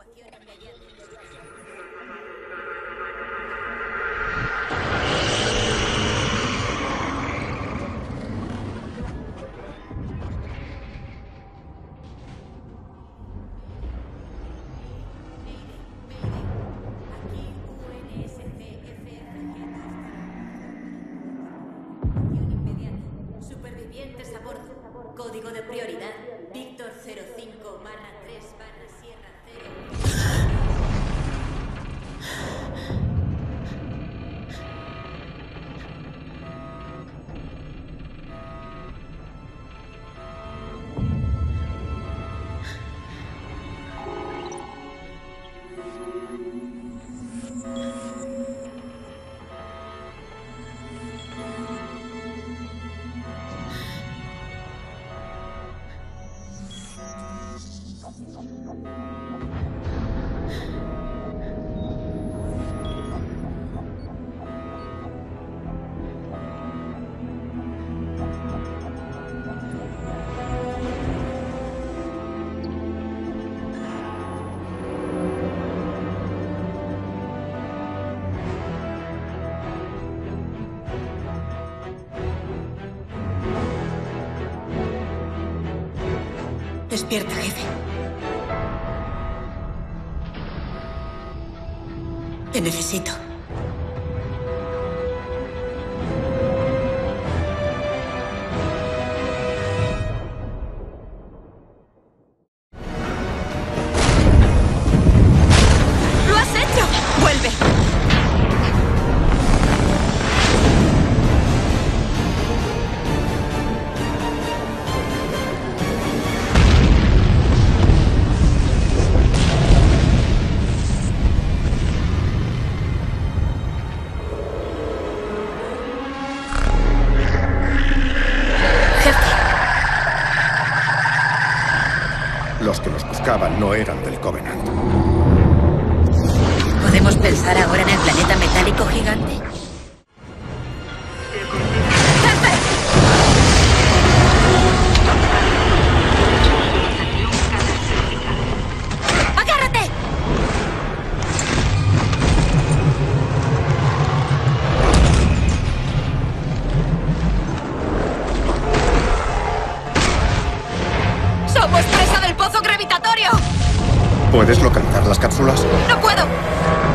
Supervivientes a bordo. Código de prioridad. Víctor 05/3/Sierra 0. Despierta, jefe. Te necesito. ¡Lo has hecho! ¡Vuelve! Los que nos buscaban no eran del Covenant. ¿Podemos pensar ahora en el planeta metálico gigante? ¡Agárrate! ¡Somos presa del pozo gravitatorio! ¿Puedes localizar las cápsulas? ¡No puedo!